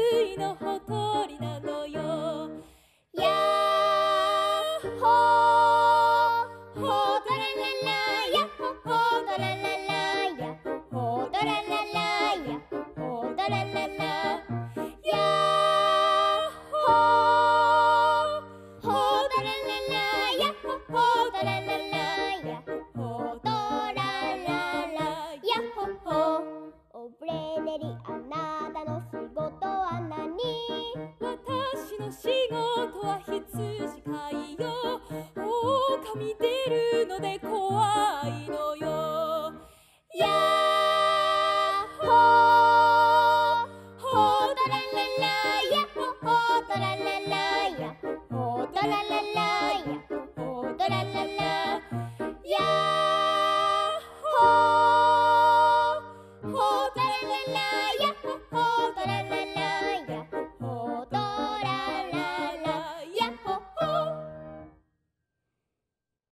いのほとりなのよ。やっほーほーとらららやっほほーとらららやっほほーとらららやっほほーとらららやっほーほーとらららやっほほーとらららやっほーとらららやっほほおぶれねりあなたの仕事は何？私の仕事は羊飼いよ。狼出るので怖いのよ。やっほーほーとらららやっほほーとらららやっほほーとらららやっ